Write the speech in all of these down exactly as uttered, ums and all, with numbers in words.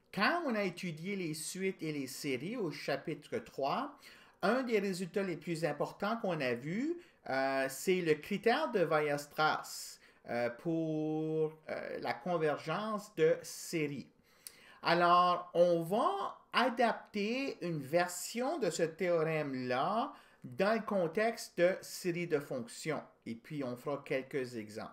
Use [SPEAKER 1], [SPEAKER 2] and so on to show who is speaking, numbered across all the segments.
[SPEAKER 1] quand on a étudié les suites et les séries au chapitre trois, un des résultats les plus importants qu'on a vu, euh, c'est le critère de Weierstrass euh, pour euh, la convergence de séries. Alors, on va adapter une version de ce théorème-là dans le contexte de série de fonctions. Et puis, on fera quelques exemples.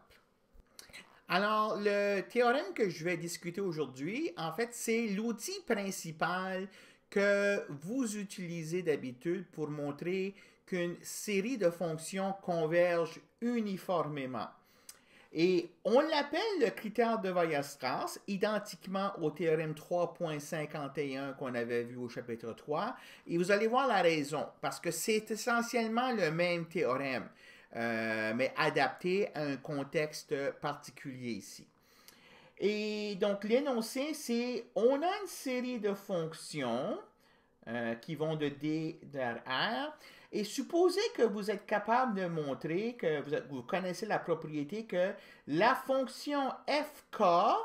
[SPEAKER 1] Alors, le théorème que je vais discuter aujourd'hui, en fait, c'est l'outil principal que vous utilisez d'habitude pour montrer qu'une série de fonctions converge uniformément. Et on l'appelle le critère de Weierstrass, identiquement au théorème trois point cinquante et un qu'on avait vu au chapitre trois. Et vous allez voir la raison, parce que c'est essentiellement le même théorème, euh, mais adapté à un contexte particulier ici. Et donc l'énoncé, c'est on a une série de fonctions euh, qui vont de D vers R. Et supposez que vous êtes capable de montrer que vous, êtes, vous connaissez la propriété que la fonction f k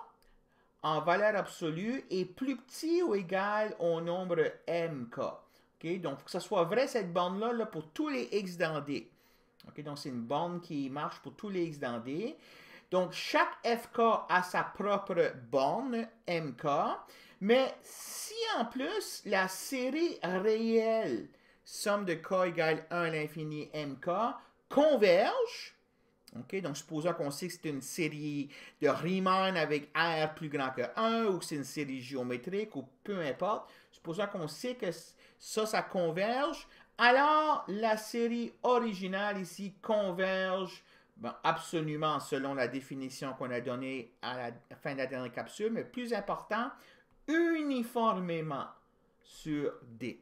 [SPEAKER 1] en valeur absolue est plus petit ou égal au nombre m k. Okay? Donc, il faut que ce soit vrai, cette borne-là, là, pour tous les x dans D. Okay? Donc, c'est une borne qui marche pour tous les x dans D. Donc, chaque f k a sa propre borne, m k. Mais si en plus la série réelle somme de k égale un à l'infini mk converge, okay, donc supposons qu'on sait que c'est une série de Riemann avec R plus grand que un ou que c'est une série géométrique ou peu importe, supposons qu'on sait que ça, ça converge, alors la série originale ici converge ben, absolument selon la définition qu'on a donnée à la fin de la dernière capsule, mais plus important, uniformément sur D.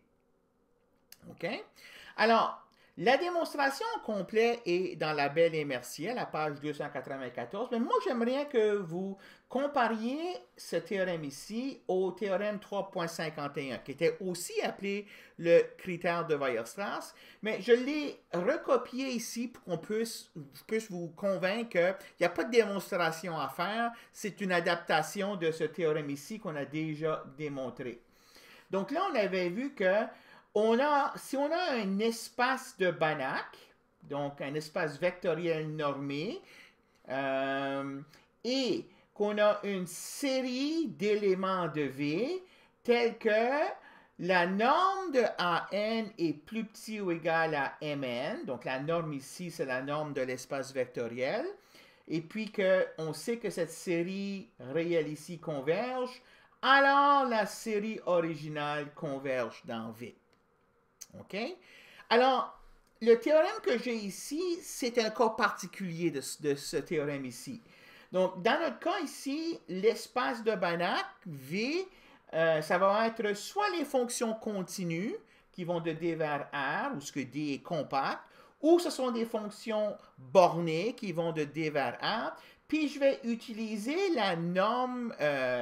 [SPEAKER 1] OK? Alors, la démonstration complète est dans la Belle et Mercier, à la page deux cent quatre-vingt-quatorze, mais moi, j'aimerais que vous compariez ce théorème ici au théorème trois point cinquante et un, qui était aussi appelé le critère de Weierstrass, mais je l'ai recopié ici pour qu'on puisse, puisse vous convaincre qu'il n'y a pas de démonstration à faire, c'est une adaptation de ce théorème ici qu'on a déjà démontré. Donc là, on avait vu que on a, si on a un espace de Banach, donc un espace vectoriel normé, euh, et qu'on a une série d'éléments de V tels que la norme de A N est plus petit ou égal à M N, donc la norme ici, c'est la norme de l'espace vectoriel, et puis qu'on sait que cette série réelle ici converge, alors la série originale converge dans V. OK? Alors, le théorème que j'ai ici, c'est un cas particulier de, de, ce théorème ici. Donc, dans notre cas ici, l'espace de Banach, V, euh, ça va être soit les fonctions continues qui vont de D vers R, où ce que D est compact, ou ce sont des fonctions bornées qui vont de D vers R. Puis, je vais utiliser la norme,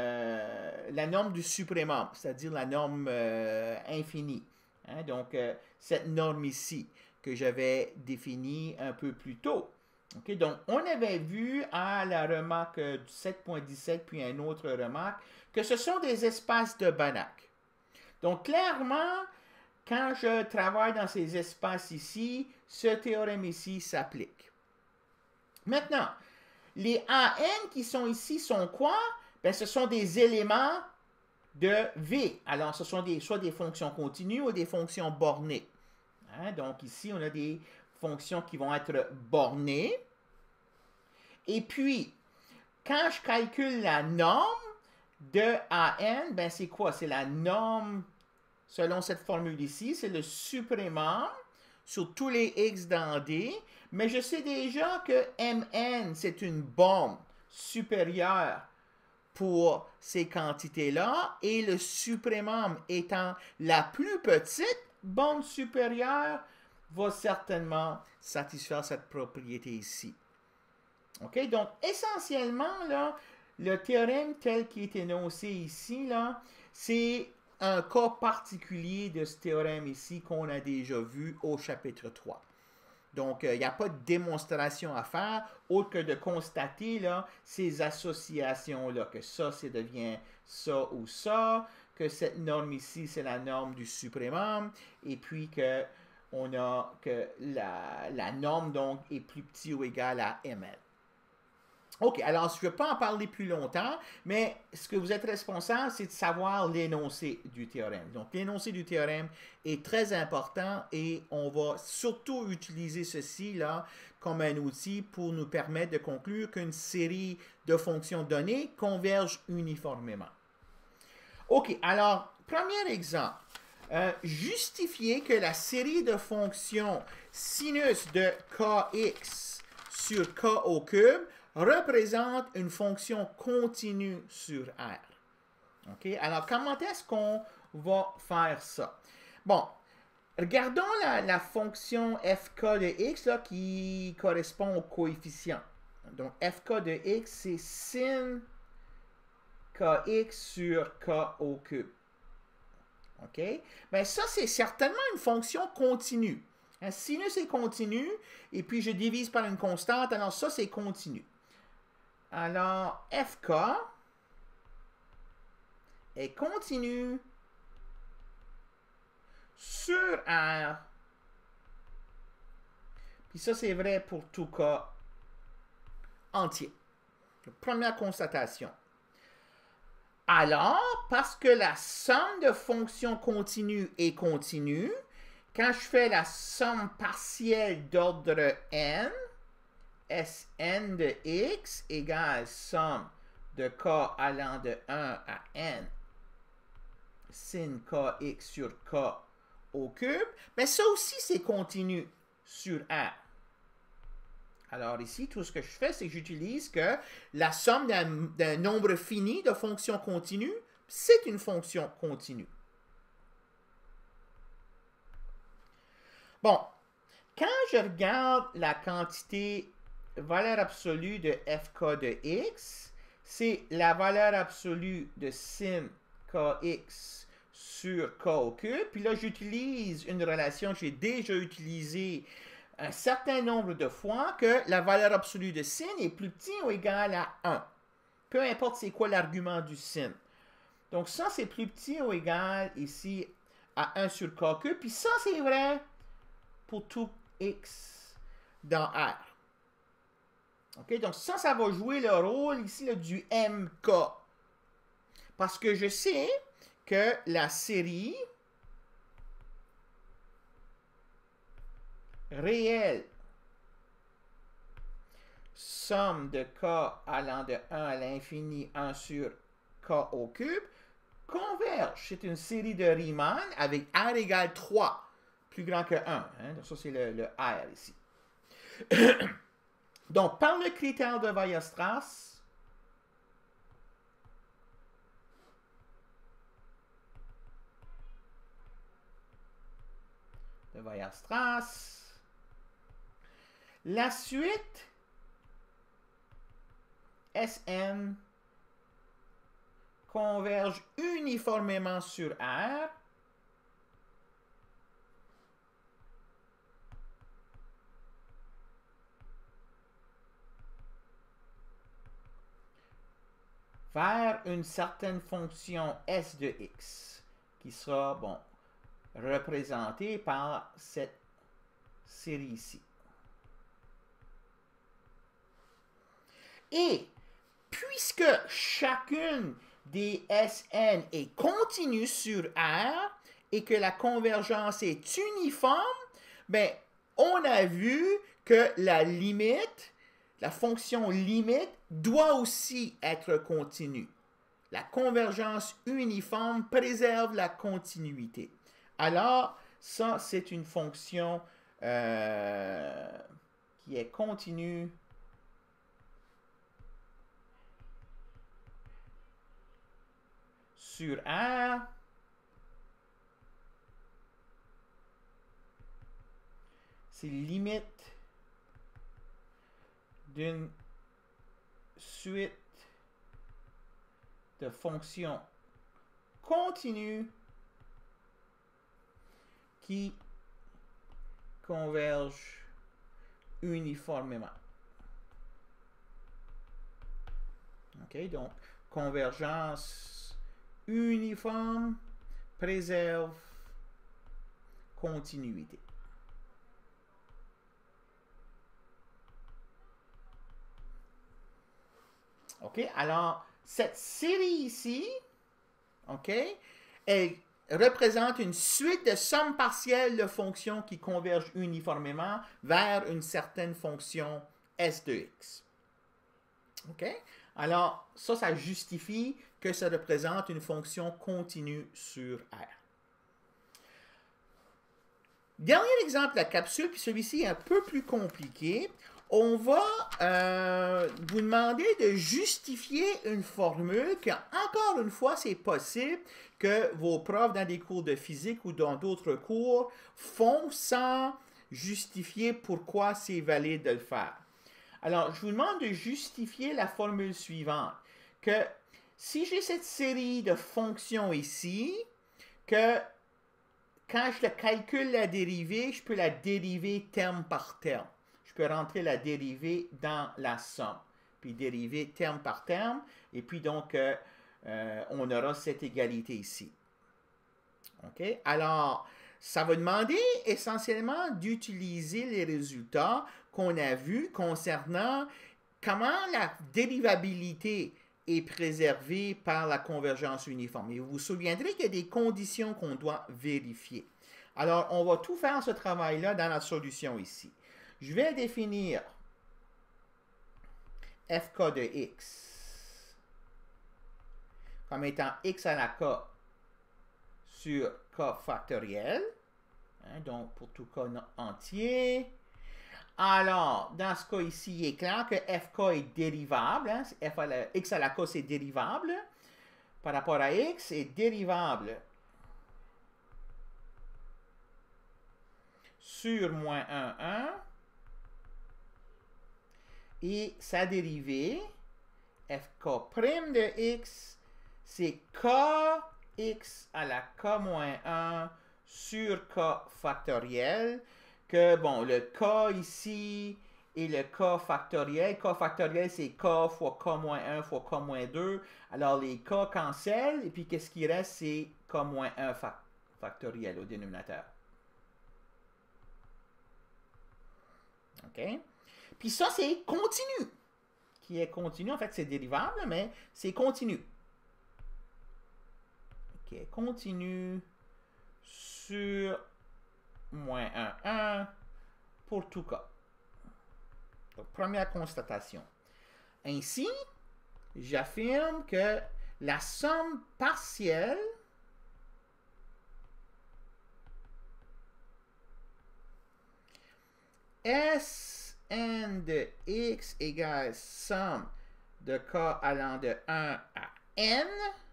[SPEAKER 1] euh, la norme du suprémum, c'est-à-dire la norme euh, infinie. Hein, donc, euh, cette norme ici que j'avais définie un peu plus tôt. Okay, donc, on avait vu à la remarque du sept point dix-sept, puis à une autre remarque, que ce sont des espaces de Banach. Donc, clairement, quand je travaille dans ces espaces ici, ce théorème ici s'applique. Maintenant, les A N qui sont ici sont quoi? Ben, ce sont des éléments de V. Alors, ce sont des, soit des fonctions continues ou des fonctions bornées. Hein? Donc, ici, on a des fonctions qui vont être bornées. Et puis, quand je calcule la norme de A N, ben c'est quoi? C'est la norme, selon cette formule ici, c'est le suprémum sur tous les x dans D. Mais je sais déjà que M N, c'est une borne supérieure pour ces quantités-là, et le suprémum étant la plus petite, borne supérieure va certainement satisfaire cette propriété ici. OK? Donc, essentiellement, là, le théorème tel qu'il est énoncé ici, là, c'est un cas particulier de ce théorème ici qu'on a déjà vu au chapitre trois. Donc, il euh, n'y a pas de démonstration à faire, autre que de constater là, ces associations-là, que ça, ça devient ça ou ça, que cette norme ici, c'est la norme du suprémum, et puis que on a que la, la norme, donc, est plus petit ou égal à M L. OK, alors je ne vais pas en parler plus longtemps, mais ce que vous êtes responsable, c'est de savoir l'énoncé du théorème. Donc, l'énoncé du théorème est très important et on va surtout utiliser ceci là comme un outil pour nous permettre de conclure qu'une série de fonctions données converge uniformément. OK, alors, premier exemple. Euh, justifier que la série de fonctions sinus de kx sur k au cube représente une fonction continue sur R. OK? Alors, comment est-ce qu'on va faire ça? Bon, regardons la, la fonction fk de x là, qui correspond au coefficient. Donc, fk de x, c'est sin kx sur k au cube. OK? Bien, ça, c'est certainement une fonction continue. Un sinus est continu, et puis je divise par une constante, alors ça, c'est continu. Alors, fk est continu sur R. Puis ça, c'est vrai pour tout cas entier. Première constatation. Alors, parce que la somme de fonctions continues est continue, quand je fais la somme partielle d'ordre n, Sn de x égale somme de k allant de un à n sin kx sur k au cube, mais ça aussi c'est continu sur R. Alors ici, tout ce que je fais, c'est que j'utilise que la somme d'un nombre fini de fonctions continues, c'est une fonction continue. Bon, quand je regarde la quantité valeur absolue de fk de x, c'est la valeur absolue de sin kx sur k au cube. Puis là, j'utilise une relation que j'ai déjà utilisée un certain nombre de fois, que la valeur absolue de sin est plus petit ou égal à un. Peu importe c'est quoi l'argument du sin. Donc ça, c'est plus petit ou égal ici à un sur k cube. Puis ça, c'est vrai pour tout x dans R. OK? Donc ça, ça va jouer le rôle ici là, du M K. Parce que je sais que la série réelle somme de k allant de un à l'infini, un sur k au cube, converge. C'est une série de Riemann avec R égale trois, plus grand que un. Hein? Donc ça, c'est le, le R ici. Donc, par le critère de Weierstrass, de Weierstrass, la suite Sn converge uniformément sur R vers une certaine fonction S de x qui sera, bon, représentée par cette série ici. Et puisque chacune des Sn est continue sur R et que la convergence est uniforme, ben, on a vu que la limite, la fonction limite, doit aussi être continue. La convergence uniforme préserve la continuité. Alors, ça, c'est une fonction euh, qui est continue sur R. C'est limite d'une suite de fonctions continues qui convergent uniformément. OK, donc convergence uniforme préserve continuité. OK, alors cette série ici, OK, elle représente une suite de sommes partielles de fonctions qui convergent uniformément vers une certaine fonction S de x. OK? Alors, ça, ça justifie que ça représente une fonction continue sur R. Dernier exemple de la capsule, puis celui-ci est un peu plus compliqué. On va euh, vous demander de justifier une formule que, encore une fois, c'est possible que vos profs dans des cours de physique ou dans d'autres cours font sans justifier pourquoi c'est valide de le faire. Alors, je vous demande de justifier la formule suivante, que si j'ai cette série de fonctions ici, que quand je calcule la dérivée, je peux la dériver terme par terme. Je peux rentrer la dérivée dans la somme, puis dériver terme par terme, et puis donc, euh, euh, on aura cette égalité ici. OK? Alors, ça va demander essentiellement d'utiliser les résultats qu'on a vus concernant comment la dérivabilité est préservée par la convergence uniforme. Et vous vous souviendrez qu'il y a des conditions qu'on doit vérifier. Alors, on va tout faire ce travail-là dans la solution ici. Je vais définir f k de x comme étant x à la k sur k factoriel, hein, donc pour tout k entier. Alors, dans ce cas ici, il est clair que fk est dérivable, hein, f à la, x à la k c'est dérivable par rapport à x, est dérivable sur moins un, un, et sa dérivée, fk' de x, c'est kx à la k moins un sur k factoriel, que, bon, le k ici et le k factoriel, k factoriel c'est k fois k moins un fois k moins deux, alors les k cancellent, et puis qu'est-ce qui reste, c'est k moins un factoriel au dénominateur. OK? Puis ça, c'est continu. Qui est continu, en fait, c'est dérivable, mais c'est continu. Qui est continu sur moins un, un pour tout cas. Donc, première constatation. Ainsi, j'affirme que la somme partielle Sn de x égale somme de k allant de un à n,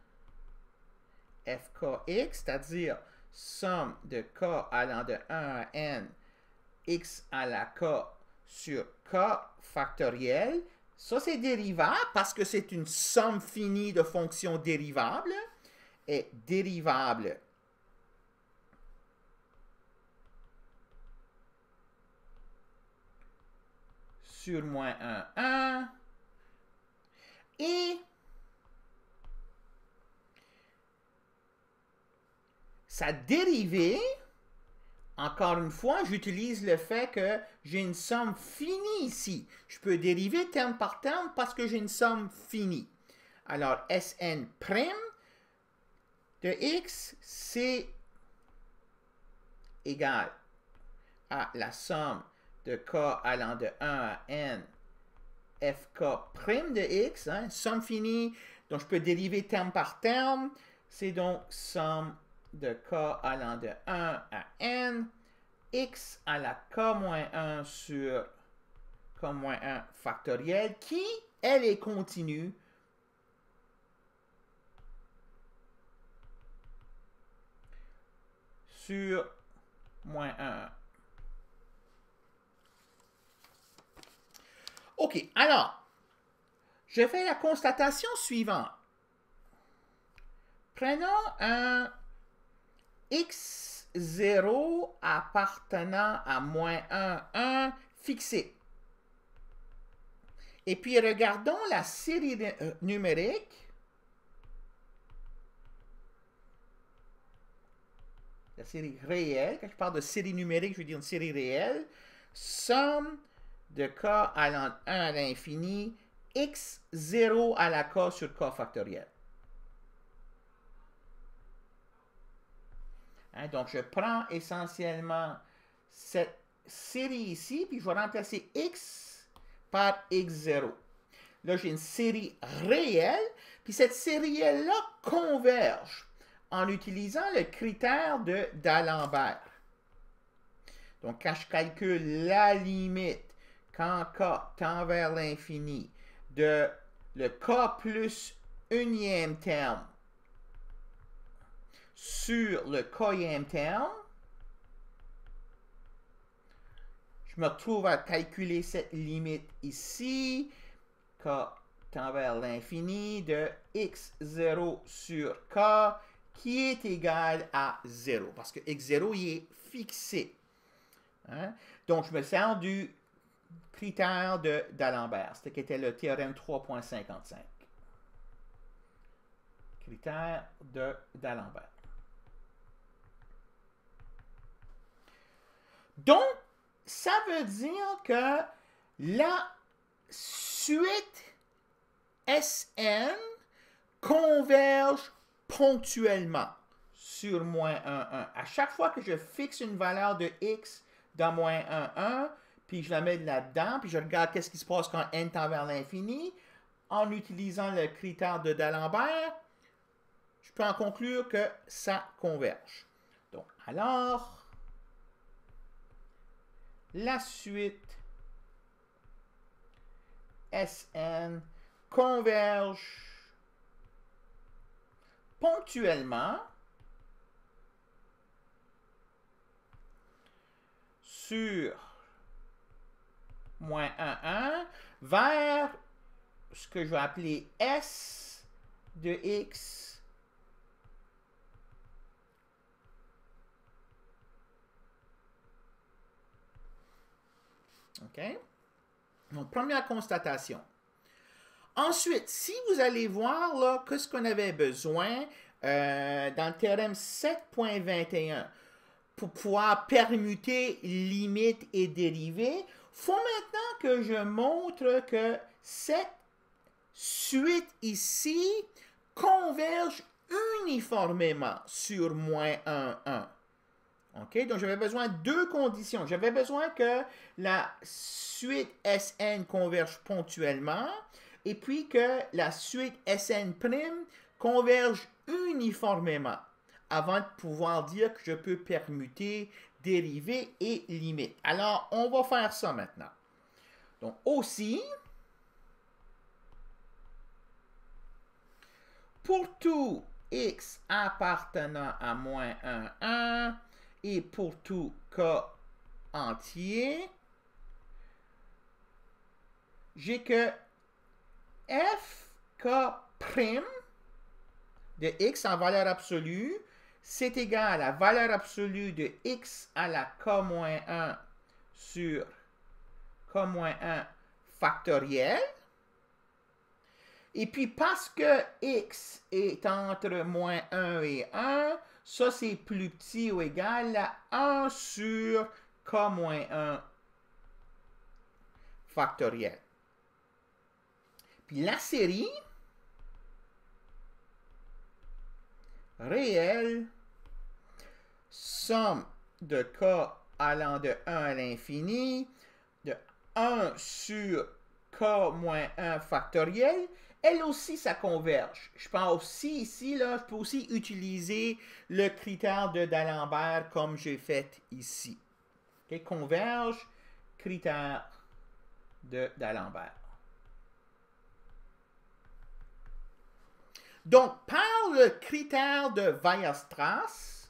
[SPEAKER 1] fkx, c'est-à-dire somme de k allant de un à n, x à la k sur k factoriel. Ça, c'est dérivable parce que c'est une somme finie de fonctions dérivables, est dérivable sur moins un, un, et sa dérivée, encore une fois, j'utilise le fait que j'ai une somme finie ici. Je peux dériver terme par terme parce que j'ai une somme finie. Alors, Sn' de x, c'est égal à la somme de k allant de un à n, fk' de x, hein, somme finie, donc je peux dériver terme par terme, c'est donc somme de k allant de un à n, x à la k moins un sur k moins un factoriel, qui, elle, est continue sur moins un. OK, alors, je fais la constatation suivante. Prenons un x zéro appartenant à moins un, un fixé. Et puis, regardons la série euh, numérique. La série réelle. Quand je parle de série numérique, je veux dire une série réelle. Somme de k allant de un à l'infini, x zéro à la k sur k factoriel. Hein, donc, je prends essentiellement cette série ici, puis je vais remplacer x par x zéro. Là, j'ai une série réelle, puis cette série réelle-là converge en utilisant le critère de d'Alembert. Donc, quand je calcule la limite, quand k tend vers l'infini, de le k plus unième terme sur le kème terme, je me retrouve à calculer cette limite ici, k tend vers l'infini, de x zéro sur k, qui est égal à zéro, parce que x zéro, il est fixé. Hein? Donc, je me sers du critère d'Alembert, ce qui était le théorème trois point cinquante-cinq. Critère d'Alembert. Donc, ça veut dire que la suite S N converge ponctuellement sur moins un, un. À chaque fois que je fixe une valeur de x dans moins un, un, puis je la mets là-dedans, puis je regarde qu'est-ce qui se passe quand n tend vers l'infini, en utilisant le critère de d'Alembert, je peux en conclure que ça converge. Donc, alors, la suite S N converge ponctuellement sur moins un, un vers ce que je vais appeler S de x OK? Donc, première constatation. Ensuite, si vous allez voir là, que ce qu'on avait besoin euh, dans le théorème sept point vingt et un pour pouvoir permuter limite et dérivée, il faut maintenant que je montre que cette suite ici converge uniformément sur moins un, un. OK? Donc, j'avais besoin de deux conditions. J'avais besoin que la suite S N converge ponctuellement et puis que la suite S N' converge uniformément avant de pouvoir dire que je peux permuter, dériver et limite. Alors, on va faire ça maintenant. Donc, aussi, pour tout x appartenant à moins un, un, et pour tout k entier, j'ai que f k' de x en valeur absolue, c'est égal à la valeur absolue de x à la k-un sur k-un factoriel. Et puis, parce que x est entre moins un et un, ça, c'est plus petit ou égal à un sur k-un factoriel. Puis la série réelle, somme de k allant de un à l'infini, de un sur k-un factoriel, elle aussi, ça converge. Je peux aussi, ici, là, je peux aussi utiliser le critère de d'Alembert comme j'ai fait ici. Okay? Converge, critère de d'Alembert. Donc, par le critère de Weierstrass,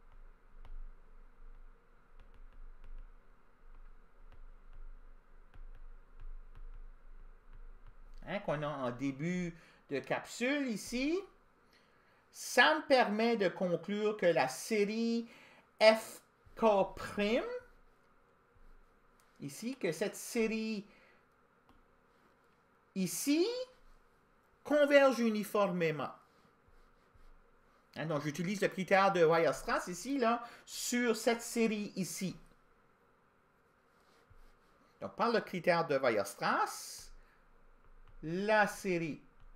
[SPEAKER 1] hein, qu'on a en début de capsule ici, ça me permet de conclure que la série F K', ici, que cette série ici converge uniformément. Hein, donc, j'utilise le critère de Weierstrass ici, là, sur cette série ici. Donc, par le critère de Weierstrass, la série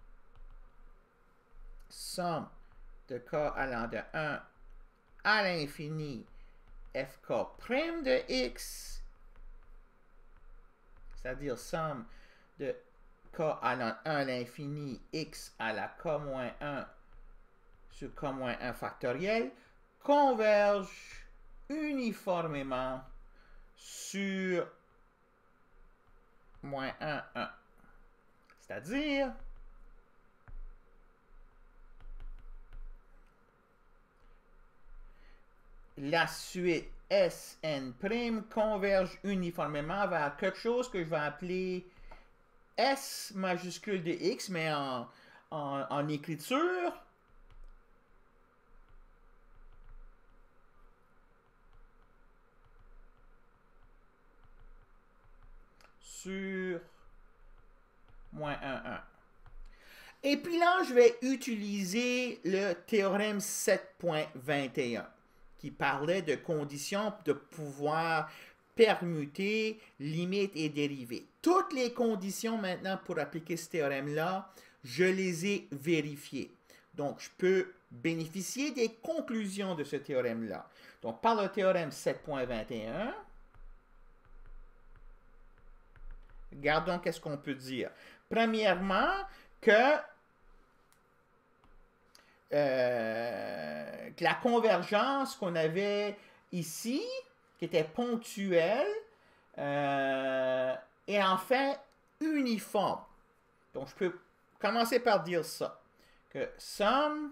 [SPEAKER 1] somme de k allant de un à l'infini fk' de x, c'est-à-dire somme de k allant de un à l'infini x à la k moins un sur k moins un factoriel, converge uniformément sur moins un, un. C'est-à-dire la suite Sn' converge uniformément vers quelque chose que je vais appeler S majuscule de x, mais en, en, en écriture. Sur moins un, un. Et puis là, je vais utiliser le théorème sept point vingt et un qui parlait de conditions de pouvoir permuter, limite et dériver. Toutes les conditions maintenant pour appliquer ce théorème-là, je les ai vérifiées. Donc, je peux bénéficier des conclusions de ce théorème-là. Donc, par le théorème sept point vingt et un, regardons qu'est-ce qu'on peut dire. Premièrement, que, euh, que la convergence qu'on avait ici, qui était ponctuelle, euh, est en fait uniforme. Donc, je peux commencer par dire ça. Que somme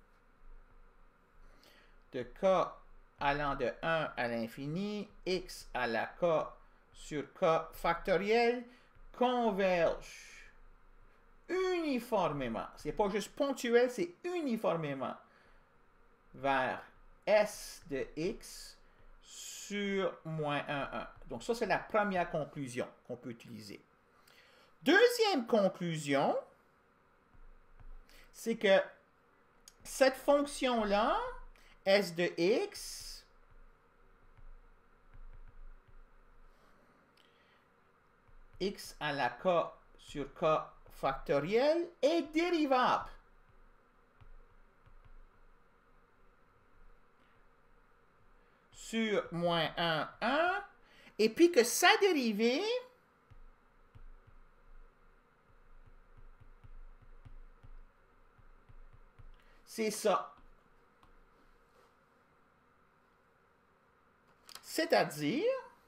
[SPEAKER 1] de k allant de un à l'infini, x à la k sur k factoriel, converge uniformément. C'est pas juste ponctuel, c'est uniformément vers S de x sur moins un, un. Donc, ça, c'est la première conclusion qu'on peut utiliser. Deuxième conclusion, c'est que cette fonction-là, S de x, x à la k sur k factoriel est dérivable. Sur moins un, un, et puis que sa dérivée c'est ça. C'est-à-dire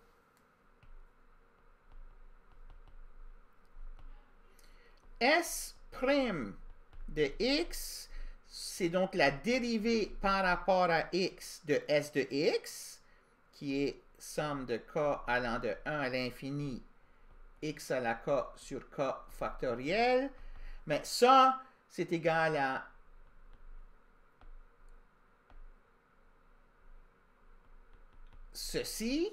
[SPEAKER 1] S' de x, c'est donc la dérivée par rapport à x de S de x, qui est somme de k allant de un à l'infini, x à la k sur k factoriel. Mais ça, c'est égal à ceci.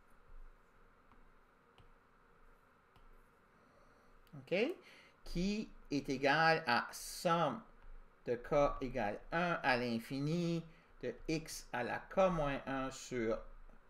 [SPEAKER 1] OK? Qui est égal à somme de k égale un à l'infini de x à la k moins un sur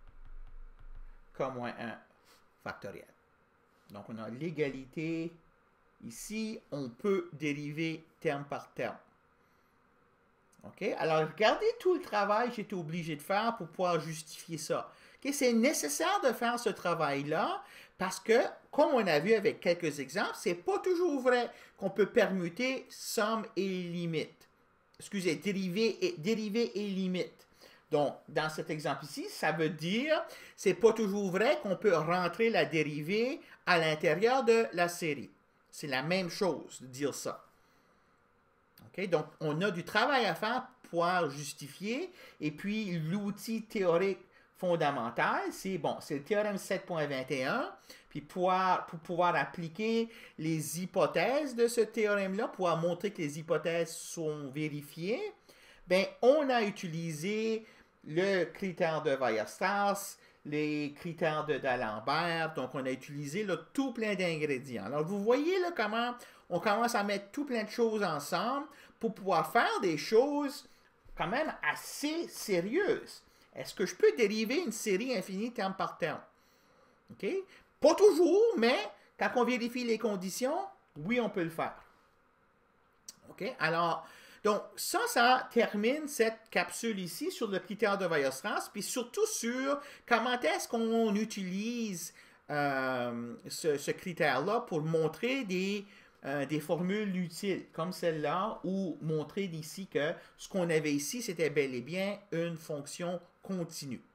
[SPEAKER 1] k moins un factoriel. Donc, on a l'égalité ici. On peut dériver terme par terme. OK? Alors, regardez tout le travail que j'étais obligé de faire pour pouvoir justifier ça. Okay? C'est nécessaire de faire ce travail-là parce que, comme on a vu avec quelques exemples, c'est pas toujours vrai qu'on peut permuter somme et limite. Excusez, dérivé et, dérivé et limite. Donc, dans cet exemple ici, ça veut dire c'est pas toujours vrai qu'on peut rentrer la dérivée à l'intérieur de la série. C'est la même chose de dire ça. Okay? Donc, on a du travail à faire pour pouvoir justifier. Et puis, l'outil théorique fondamental, c'est bon, c'est le théorème sept point vingt et un. Puis, pouvoir, pour pouvoir appliquer les hypothèses de ce théorème-là, pouvoir montrer que les hypothèses sont vérifiées, bien, on a utilisé le critère de Weierstrass, les critères de D'Alembert. Donc, on a utilisé là, tout plein d'ingrédients. Alors, vous voyez là, comment on commence à mettre tout plein de choses ensemble pour pouvoir faire des choses quand même assez sérieuses. Est-ce que je peux dériver une série infinie terme par terme? OK? Pas toujours, mais quand on vérifie les conditions, oui, on peut le faire. OK? Alors, donc, ça, ça termine cette capsule ici sur le critère de Weierstrass, puis surtout sur comment est-ce qu'on utilise euh, ce, ce critère-là pour montrer des, euh, des formules utiles, comme celle-là, ou montrer ici que ce qu'on avait ici, c'était bel et bien une fonction continue.